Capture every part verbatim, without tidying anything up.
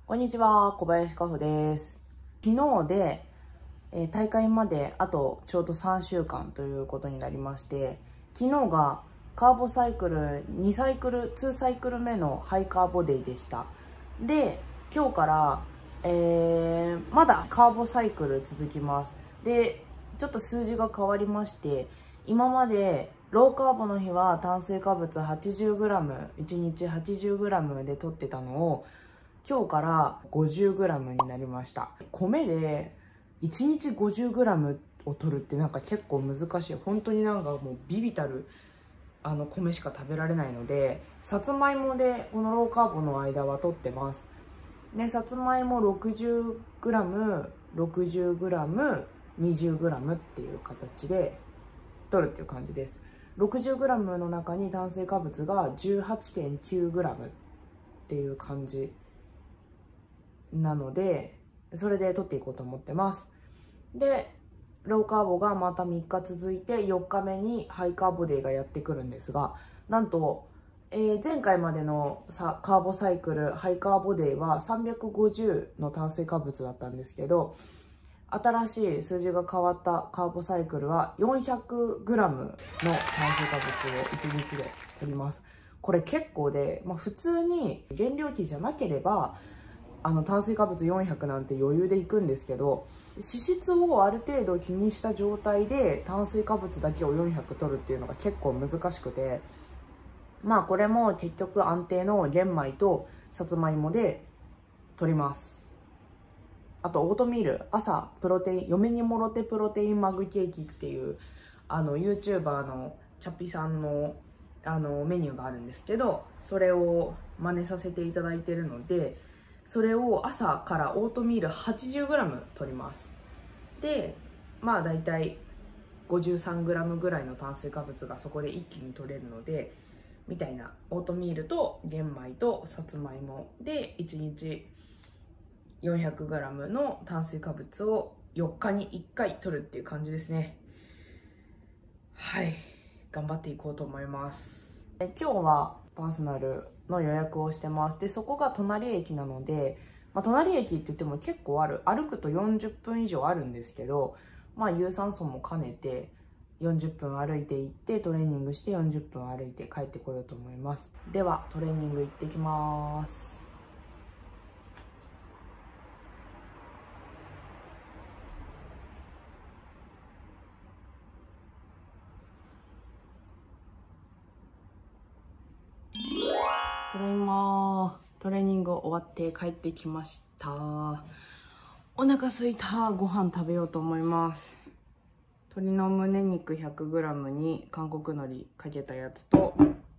こんにちは、小林かほです。昨日で、えー大会まであとちょうどさんしゅうかんということになりまして、昨日がカーボサイクルにサイクル、にサイクル目のハイカーボデイでした。で、今日から、えーまだカーボサイクル続きます。で、ちょっと数字が変わりまして、今までローカーボの日は炭水化物 はちじゅうグラム、いちにち はちじゅうグラム で取ってたのを、今日から ごじゅうグラム になりました。米でいちにち ごじゅうグラム を取るってなんか結構難しい。本当になんかもうビビたるあの米しか食べられないので、さつまいもでこのローカーボの間は取ってます。で、さつまいも ろくじゅうグラム、ろくじゅうグラム、にじゅうグラム っていう形で取るっていう感じです。ろくじゅうグラム の中に炭水化物が じゅうはちてんきゅうグラム っていう感じなので、それで取っていこうと思ってます。で、ローカーボがまたみっか続いて、よっかめにハイカーボデーがやってくるんですが、なんと、えー前回までのさカーボサイクルハイカーボデーはさんびゃくごじゅうの炭水化物だったんですけど、新しい数字が変わったカーボサイクルは よんひゃくグラム の炭水化物をいちにちで取ります。これ結構で、まあ、普通に減量期じゃなければあの炭水化物よんひゃくなんて余裕でいくんですけど、脂質をある程度気にした状態で炭水化物だけをよんひゃく取るっていうのが結構難しくて、まあこれも結局安定の玄米とさつまいもで取ります。あとオートミール、朝プロテイン、嫁にもろてプロテインマグケーキっていうあの YouTuber のチャピさんのあのメニューがあるんですけど、それを真似させていただいているので、それを朝からオートミール はちじゅうグラム 取ります。で、まあ大体 ごじゅうさんグラム ぐらいの炭水化物がそこで一気に取れるので、みたいなオートミールと玄米とさつまいもでいちにち よんひゃくグラム の炭水化物をよっかにいっかい取るっていう感じですね。はい、頑張っていこうと思います。今日はパーソナルの予約をしてます。で、そこが隣駅なので、まあ、隣駅って言っても結構ある、歩くとよんじゅっぷん以上あるんですけど、まあ有酸素も兼ねてよんじゅっぷん歩いて行ってトレーニングしてよんじゅっぷん歩いて帰ってこようと思います。ではトレーニング行ってきます。ただいま。トレーニング終わって帰ってきました。お腹すいた。ご飯食べようと思います。鶏の胸肉 ひゃくグラム に韓国海苔かけたやつと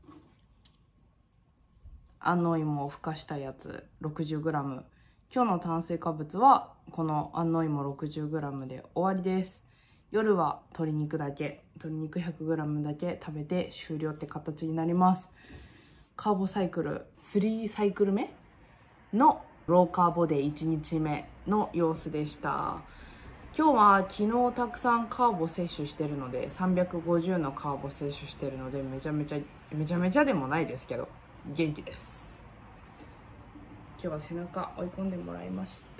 安納芋をふかしたやつ ろくじゅうグラム。 今日の炭水化物はこの安納芋 ろくじゅうグラム で終わりです。夜は鶏肉だけ、鶏肉 ひゃくグラム だけ食べて終了って形になります。カーボサイクルさんサイクル目のローカーボデーいちにちめの様子でした。今日は昨日たくさんカーボ摂取してるので、さんびゃくごじゅうのカーボ摂取してるので、めちゃめちゃめちゃめちゃでもないですけど元気です。今日は背中追い込んでもらいました。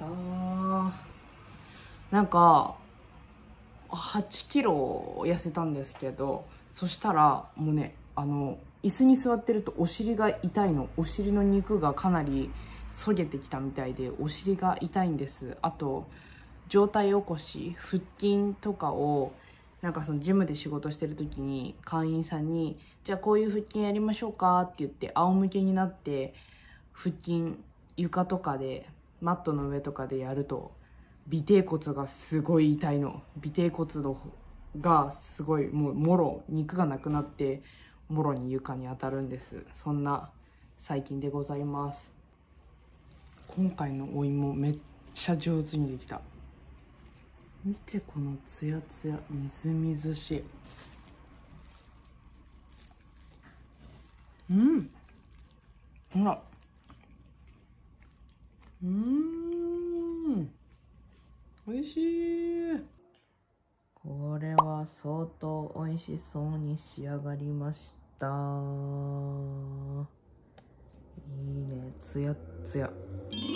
なんかはちキロ痩せたんですけど、そしたらもうね、あの椅子に座ってるとお尻が痛いの。お尻の肉がかなりそげてきたみたいでお尻が痛いんです。あと上体起こし、腹筋とかをなんかそのジムで仕事してる時に会員さんに「じゃあこういう腹筋やりましょうか」って言って仰向けになって腹筋床とかでマットの上とかでやると尾てい骨がすごい痛いの。尾てい骨のがすごいもうもろ肉がなくなってもろに床に当たるんです。そんな最近でございます。今回のお芋めっちゃ上手にできた。見てこのツヤツヤ、みずみずしい。うん、ほら、うーん、おいしい。これは相当おいしそうに仕上がりました。いいね、ツヤツヤ。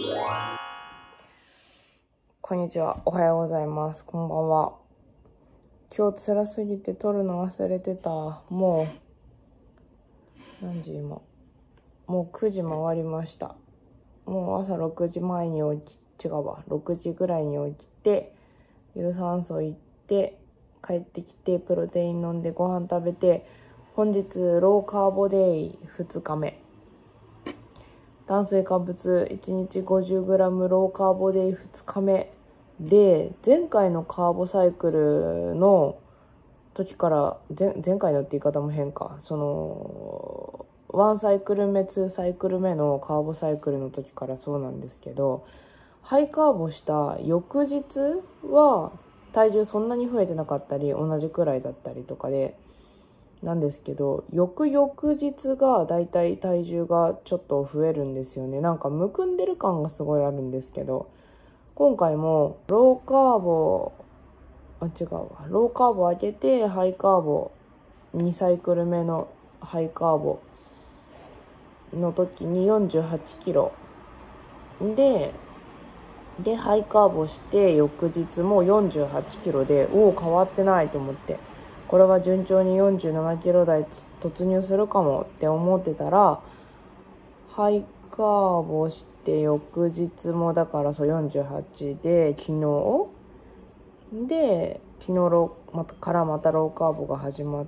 こんにちは、おはようございます。こんばんは。今日辛すぎて撮るの忘れてた。もう何時今もうくじ回りました。もう朝ろくじまえに起き違うわろくじぐらいに起きて、有酸素行って帰ってきて、プロテイン飲んでご飯食べて、本日ローカーボデイふつかめ、炭水化物いちにち ごじゅうグラム ローカーボデイふつかめで、前回のカーボサイクルの時から、前前回のって言い方も変か、そのワンサイクル目ツーサイクル目のカーボサイクルの時からそうなんですけど、ハイカーボした翌日は体重そんなに増えてなかったり同じくらいだったりとかでなんですけど、翌々日がだいたい体重がちょっと増えるんですよね。なんかむくんでる感がすごいあるんですけど、今回もローカーボあ違うわローカーボ上げてハイカーボにサイクル目のハイカーボの時によんじゅうはちキロででハイカーボして翌日もよんじゅうはちキロで、おお変わってないと思って、これは順調によんじゅうななキロ台突入するかもって思ってたら、ハイカーボして翌日もだからそうよんじゅうはちで、昨日で昨日ローまたからまたローカーボが始まって、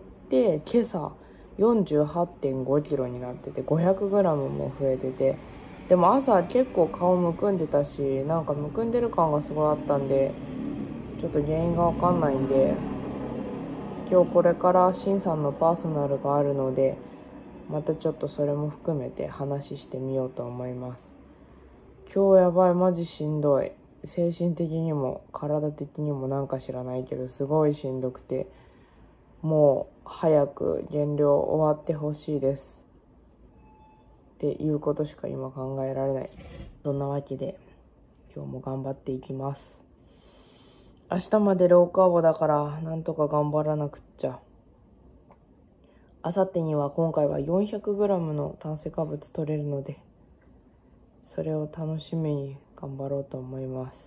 今朝 よんじゅうはちてんごキロになってて ごひゃくグラム も増えてて、でも朝結構顔むくんでたし、なんかむくんでる感がすごいあったんで、ちょっと原因がわかんないんで、今日これからシンさんのパーソナルがあるので、またちょっとそれも含めて話してみようと思います。今日やばい、マジしんどい。精神的にも体的にもなんか知らないけどすごいしんどくて、もう早く減量終わってほしいですっていうことしか今考えられない。そんなわけで今日も頑張っていきます。明日までローカーボだからなんとか頑張らなくっちゃ。明後日には今回は よんひゃくグラム の炭水化物取れるので、それを楽しみに頑張ろうと思います。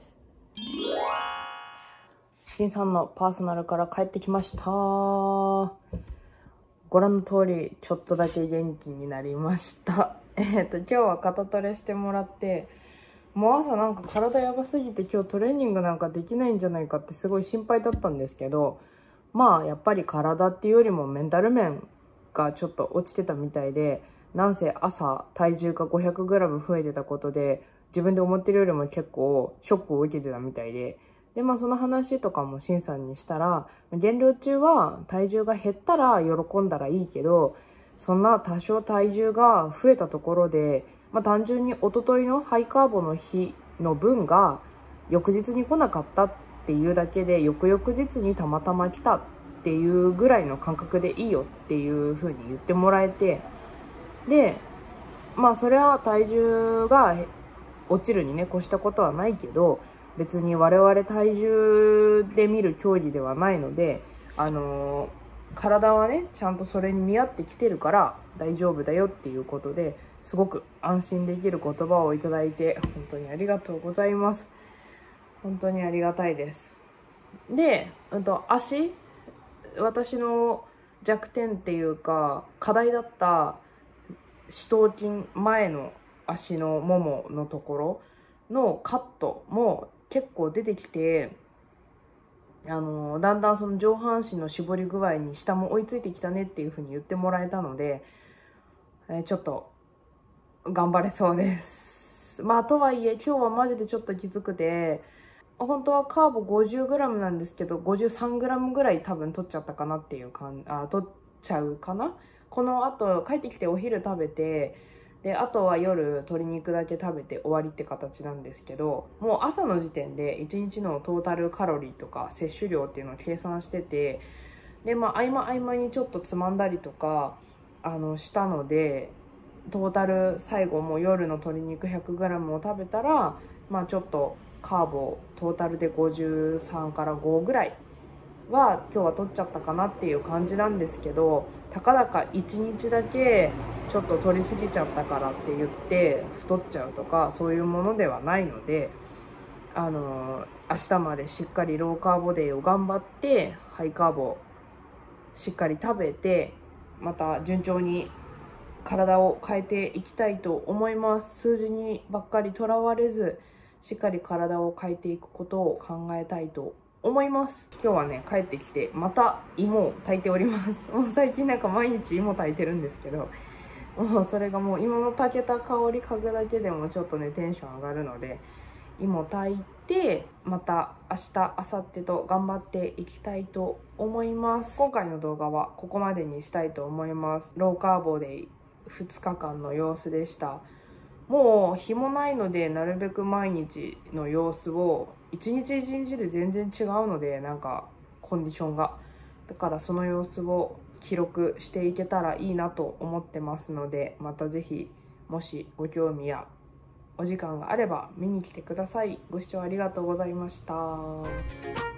しんさんのパーソナルから帰ってきました。ご覧の通りちょっとだけ元気になりました。えっと今日は肩トレしてもらって、もう朝なんか体やばすぎて今日トレーニングなんかできないんじゃないかってすごい心配だったんですけど、まあやっぱり体っていうよりもメンタル面がちょっと落ちてたみたいで、なんせ朝体重が ごひゃくグラム 増えてたことで自分で思ってるよりも結構ショックを受けてたみたいで、でまあその話とかもしんさんにしたら、減量中は体重が減ったら喜んだらいいけど、そんな多少体重が増えたところで、まあ、単純に一昨日のハイカーボの日の分が翌日に来なかったっていうだけで、翌々日にたまたま来たっていうぐらいの感覚でいいよっていう風に言ってもらえて、でまあそれは体重が落ちるにね越したことはないけど、別に我々体重で見る競技ではないので、あのー、体はねちゃんとそれに見合ってきてるから大丈夫だよっていうことで、すごく安心できる言葉をいただいて本当にありがとうございます。本当にありがたいです。で、うんと足、私の弱点っていうか課題だった四頭筋前の足のもものところのカットも結構出てきて、あのだんだんその上半身の絞り具合に下も追いついてきたねっていう風に言ってもらえたので、えー、ちょっと頑張れそうです。まあとはいえ今日はマジでちょっときつくて、本当はカーボ ごじゅうグラム なんですけど ごじゅうさんグラム ぐらい多分取っちゃったかなっていう感じ、あ取っちゃうかな。この後帰ってきてお昼食べて、であとは夜鶏肉だけ食べて終わりって形なんですけど、もう朝の時点でいちにちのトータルカロリーとか摂取量っていうのを計算してて、でまあ合間合間にちょっとつまんだりとかあのしたので、トータル最後もう夜の鶏肉 ひゃくグラム を食べたら、まあちょっとカーボトータルでごじゅうさんからごぐらいは今日は取っちゃったかなっていう感じなんですけど、たかだかいちにちだけちょっと取りすぎちゃったからって言って太っちゃうとかそういうものではないので、あの明日までしっかりローカーボデーを頑張ってハイカーボしっかり食べて、また順調に体を変えていきたいと思います。数字にばっかりとらわれず、しっかり体を変えていくことを考えたいと思います。今日はね、帰ってきてまた芋を炊いております。もう最近なんか毎日芋炊いてるんですけど、もうそれがもう芋の炊けた香り嗅ぐだけでもちょっとねテンション上がるので、芋炊いてまた明日明後日と頑張っていきたいと思います。今回の動画はここまでにしたいと思います。ローカーボでふつかかんの様子でした。もう日もないので、なるべく毎日の様子を一日一日で全然違うので、なんかコンディションがだからその様子を記録していけたらいいなと思ってますので、またぜひもしご興味やお時間があれば見に来てください。ご視聴ありがとうございました。